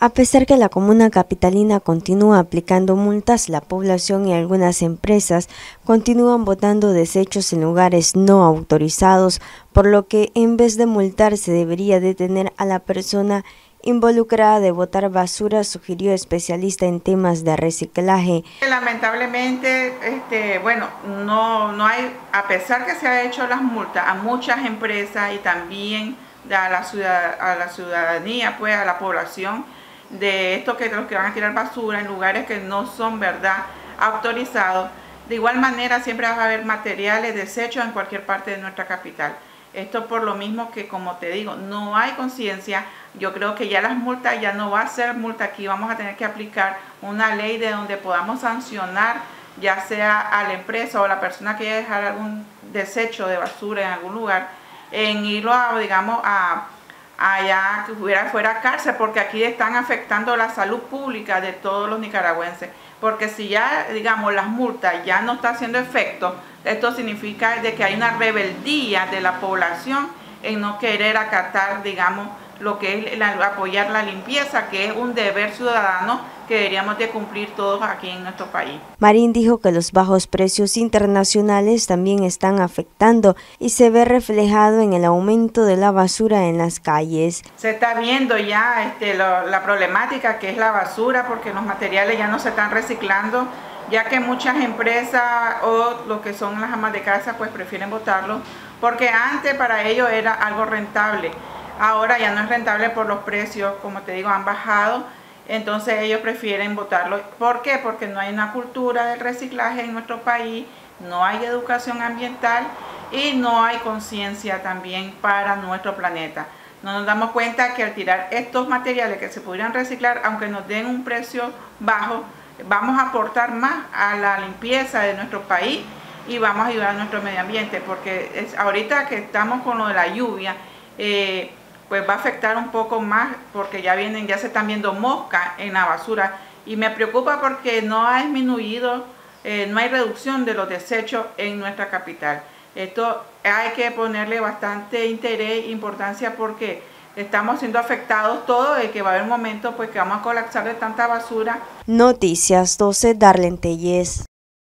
A pesar que la comuna capitalina continúa aplicando multas, la población y algunas empresas continúan botando desechos en lugares no autorizados, por lo que en vez de multar se debería detener a la persona involucrada de botar basura, sugirió especialista en temas de reciclaje. Lamentablemente, bueno, no hay, a pesar que se ha hecho las multas a muchas empresas y también a la ciudadanía, pues a la población, de estos que los que van a tirar basura en lugares que no son, verdad, autorizados. De igual manera siempre va a haber materiales, desechos en cualquier parte de nuestra capital. Esto por lo mismo que, como te digo, no hay conciencia. Yo creo que ya las multas ya no va a ser multa aquí, vamos a tener que aplicar una ley de donde podamos sancionar ya sea a la empresa o a la persona que haya dejar algún desecho de basura en algún lugar, en irlo a, digamos, allá que fuera cárcel, porque aquí están afectando la salud pública de todos los nicaragüenses, porque si ya, digamos, las multas ya no están haciendo efecto, esto significa de que hay una rebeldía de la población en no querer acatar, digamos, lo que es apoyar la limpieza, que es un deber ciudadano que deberíamos de cumplir todos aquí en nuestro país. Marín dijo que los bajos precios internacionales también están afectando y se ve reflejado en el aumento de la basura en las calles. Se está viendo ya la problemática que es la basura, porque los materiales ya no se están reciclando, ya que muchas empresas o lo que son las amas de casa pues prefieren botarlo, porque antes para ellos era algo rentable. Ahora ya no es rentable por los precios, como te digo, han bajado, entonces ellos prefieren botarlo. ¿Por qué? Porque no hay una cultura del reciclaje en nuestro país, no hay educación ambiental y no hay conciencia también para nuestro planeta. No nos damos cuenta que al tirar estos materiales que se pudieran reciclar, aunque nos den un precio bajo, vamos a aportar más a la limpieza de nuestro país y vamos a ayudar a nuestro medio ambiente, porque ahorita que estamos con lo de la lluvia, pues va a afectar un poco más, porque ya se están viendo moscas en la basura y me preocupa porque no ha disminuido, no hay reducción de los desechos en nuestra capital. Esto hay que ponerle bastante interés e importancia porque estamos siendo afectados todos, de que va a haber un momento pues que vamos a colapsar de tanta basura. Noticias 12, Darlene Tellez.